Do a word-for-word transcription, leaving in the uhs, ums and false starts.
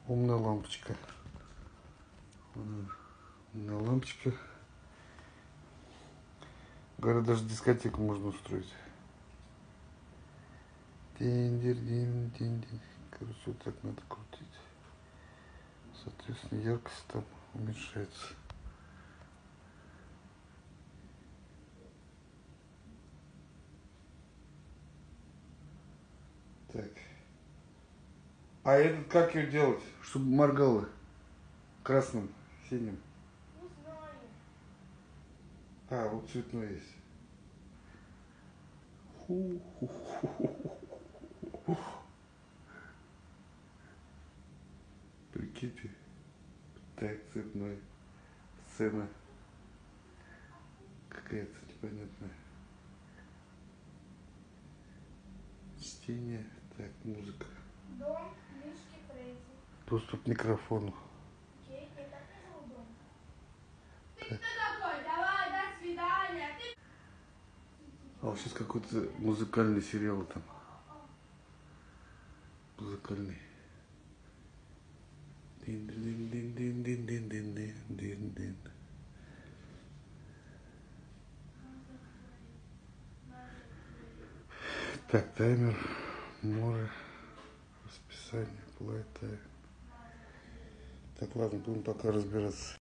Умная лампочка. Умная лампочка. Говорят, даже дискотеку можно устроить. Динь-динь-динь-динь. Короче, вот так надо крутить. Соответственно, яркость там уменьшается. Так. А этот как ее делать? Чтобы моргало красным, синим. Не знаю. А, вот цветной есть. Прикиньте. Так, цветной. Сцена. Какая-то непонятная. Чтение. Так, музыка. Дом Мишки Фредди. Доступ к микрофону. Окей, я так назову дом. Так. Ты кто такой? Давай, до свидания. Ты... А вот сейчас какой-то музыкальный сериал там. Музыкальный. Дин-дин-дин-дин-дин-дин-дин-дин. Так, таймер, море, расписание, плей тайм. Так, ладно, будем пока разбираться.